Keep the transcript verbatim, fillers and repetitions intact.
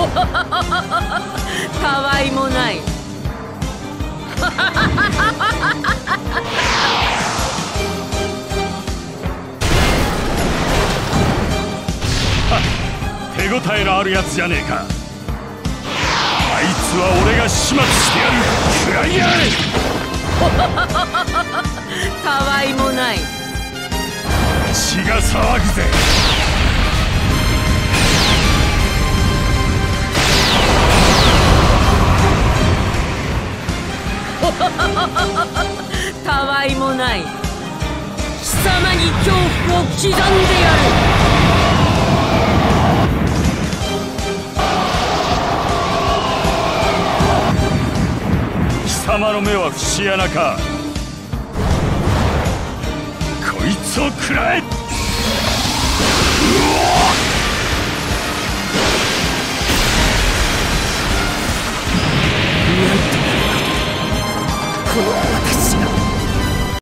たわいもない。 手応えのあるやつじゃねえか。あいつは俺が始末してやる。食らいやれ。 たわいもない。 血が騒ぐぜ。 たわいもない。貴様に恐怖を刻んでやる。 貴様の目は節穴か。こいつを食らえ。 この